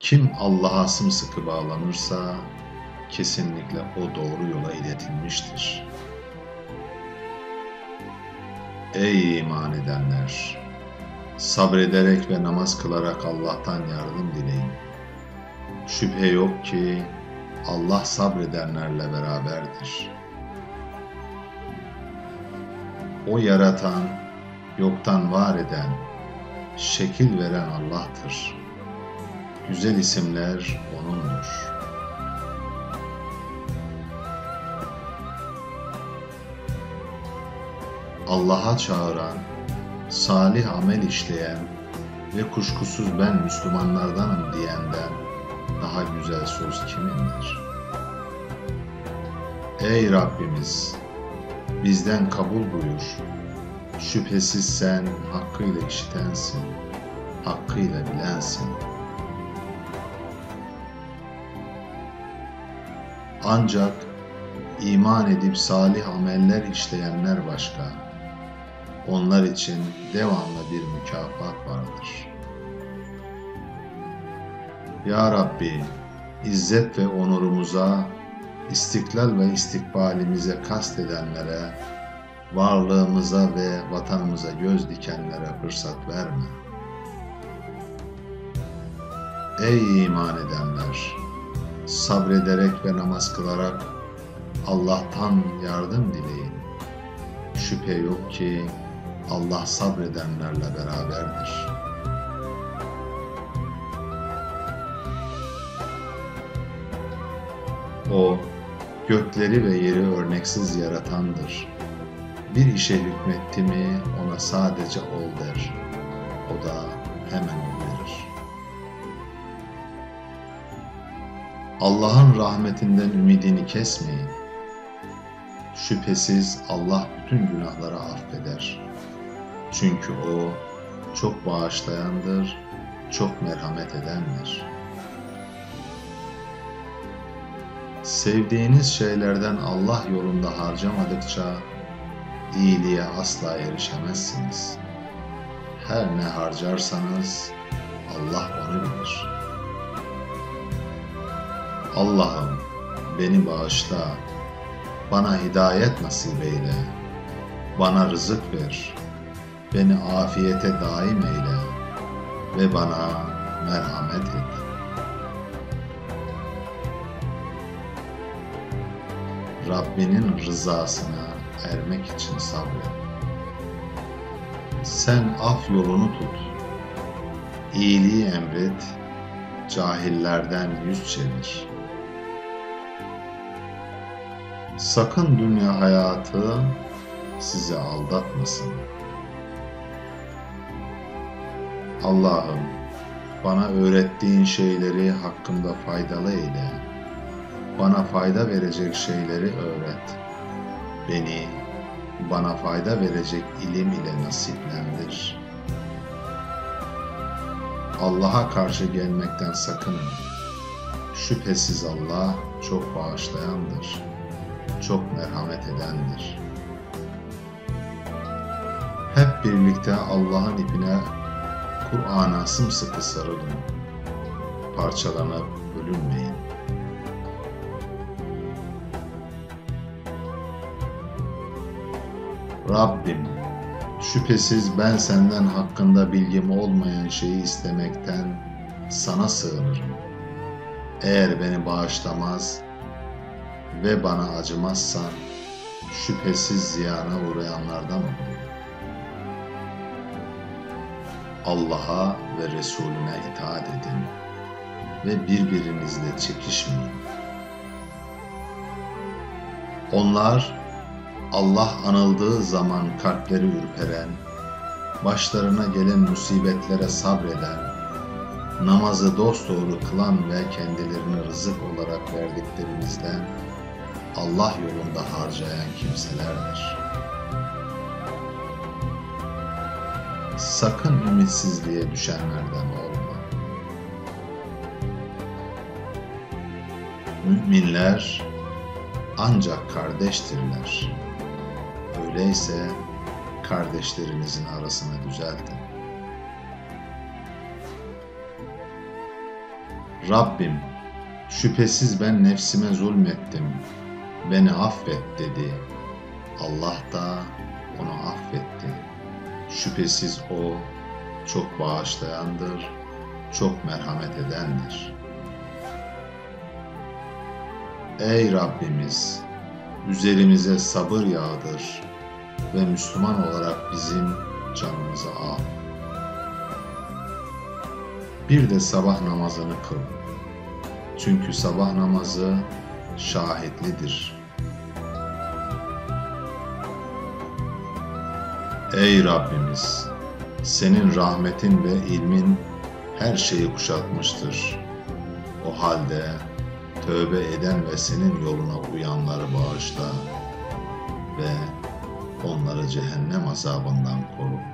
Kim Allah'a sımsıkı bağlanırsa kesinlikle o doğru yola iletilmiştir. Ey iman edenler! Sabrederek ve namaz kılarak Allah'tan yardım dileyin. Şüphe yok ki Allah sabredenlerle beraberdir. O yaratan, yoktan var eden, şekil veren Allah'tır. Güzel isimler O'nundur. Allah'a çağıran, salih amel işleyen ve kuşkusuz ben Müslümanlardanım diyenden daha güzel söz kimindir? Ey Rabbimiz! Bizden kabul buyur. Şüphesiz sen hakkıyla işitensin, hakkıyla bilensin. Ancak iman edip salih ameller işleyenler başka. Onlar için devamlı bir mükafat vardır. Ya Rabbi, izzet ve onurumuza, istiklal ve istikbalimize kastedenlere, varlığımıza ve vatanımıza göz dikenlere fırsat verme. Ey iman edenler! Sabrederek ve namaz kılarak Allah'tan yardım dileyin. Şüphe yok ki Allah sabredenlerle beraberdir. O, gökleri ve yeri örneksiz yaratandır. Bir işe hükmetti mi ona sadece ol der. O da hemen ol verir. Allah'ın rahmetinden ümidini kesmeyin. Şüphesiz Allah bütün günahları affeder. Çünkü O çok bağışlayandır, çok merhamet edendir. Sevdiğiniz şeylerden Allah yolunda harcamadıkça iyiliğe asla erişemezsiniz. Her ne harcarsanız Allah onu bilir. Allah'ım beni bağışla, bana hidayet nasip eyle, bana rızık ver, beni afiyete daim eyle ve bana merhamet et. Rabbinin rızasına ermek için sabret. Sen af yolunu tut, iyiliği emret, cahillerden yüz çevir. Sakın dünya hayatı sizi aldatmasın. Allah'ım, bana öğrettiğin şeyleri hakkımda faydalı eyle. Bana fayda verecek şeyleri öğret. Beni bana fayda verecek ilim ile nasiplendir. Allah'a karşı gelmekten sakının. Şüphesiz Allah çok bağışlayandır, çok merhamet edendir. Hep birlikte Allah'ın ipine, Kur'an'a sımsıkı sarılın. Parçalanıp bölünmeyin. Rabbim, şüphesiz ben senden hakkında bilgim olmayan şeyi istemekten sana sığınırım. Eğer beni bağışlamaz ve bana acımazsan, şüphesiz ziyana uğrayanlardan olurum. Allah'a ve Resulüne itaat edin ve birbirinizle çekişmeyin. Onlar, Allah anıldığı zaman kalpleri ürperen, başlarına gelen musibetlere sabreden, namazı dosdoğru kılan ve kendilerine rızık olarak verdiklerimizden Allah yolunda harcayan kimselerdir. Sakın ümitsizliğe düşenlerden olma. Müminler ancak kardeştirler. Öyleyse kardeşlerinizin arasını düzeltin. Rabbim, şüphesiz ben nefsime zulmettim, beni affet dedi. Allah da onu affetti. Şüphesiz o çok bağışlayandır, çok merhamet edendir. Ey Rabbimiz, üzerimize sabır yağdır ve Müslüman olarak bizim canımızı al. Bir de sabah namazını kıl. Çünkü sabah namazı şahitlidir. Ey Rabbimiz! Senin rahmetin ve ilmin her şeyi kuşatmıştır. O halde tövbe eden ve senin yoluna uyanları bağışla ve onları cehennem azabından koru.